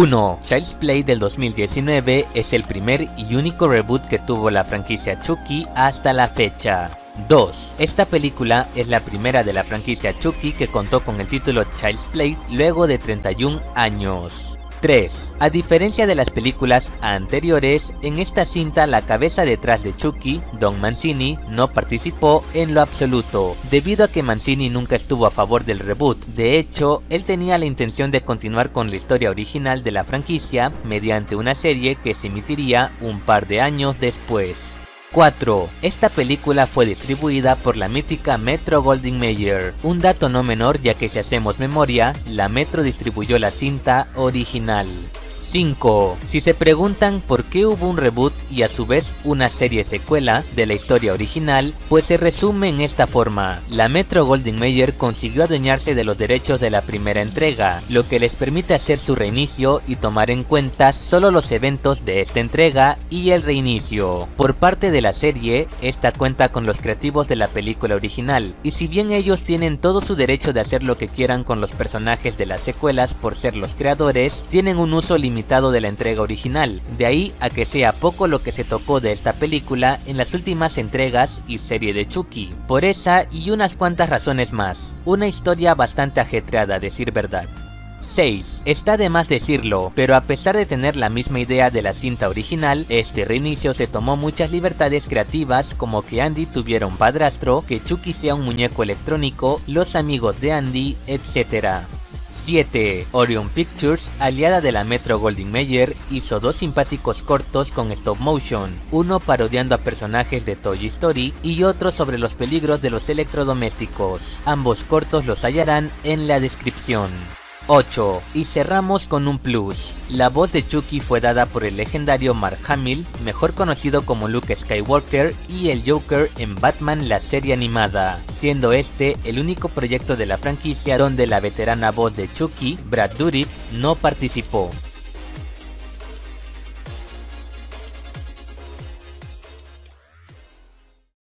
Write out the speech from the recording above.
1. Child's Play del 2019 es el primer y único reboot que tuvo la franquicia Chucky hasta la fecha. 2. Esta película es la primera de la franquicia Chucky que contó con el título Child's Play luego de 31 años. 3. A diferencia de las películas anteriores, en esta cinta la cabeza detrás de Chucky, Don Mancini, no participó en lo absoluto, debido a que Mancini nunca estuvo a favor del reboot. De hecho, él tenía la intención de continuar con la historia original de la franquicia mediante una serie que se emitiría un par de años después. 4. Esta película fue distribuida por la mítica Metro-Goldwyn-Mayer. Un dato no menor, ya que si hacemos memoria, la Metro distribuyó la cinta original. 5. Si se preguntan por qué hubo un reboot y a su vez una serie secuela de la historia original, pues se resume en esta forma. La Metro-Goldwyn-Mayer consiguió adueñarse de los derechos de la primera entrega, lo que les permite hacer su reinicio y tomar en cuenta solo los eventos de esta entrega y el reinicio. Por parte de la serie, esta cuenta con los creativos de la película original, y si bien ellos tienen todo su derecho de hacer lo que quieran con los personajes de las secuelas por ser los creadores, tienen un uso limitado de la entrega original, de ahí a que sea poco lo que se tocó de esta película en las últimas entregas y serie de Chucky. Por esa y unas cuantas razones más, una historia bastante ajetreada a decir verdad. 6. Está de más decirlo, pero a pesar de tener la misma idea de la cinta original, este reinicio se tomó muchas libertades creativas, como que Andy tuviera un padrastro, que Chucky sea un muñeco electrónico, los amigos de Andy, etc. 7. Orion Pictures, aliada de la Metro-Goldwyn-Mayer, hizo dos simpáticos cortos con stop motion, uno parodiando a personajes de Toy Story y otro sobre los peligros de los electrodomésticos. Ambos cortos los hallarán en la descripción. 8. Y cerramos con un plus. La voz de Chucky fue dada por el legendario Mark Hamill, mejor conocido como Luke Skywalker y el Joker en Batman la serie animada, siendo este el único proyecto de la franquicia donde la veterana voz de Chucky, Brad Dourif, no participó.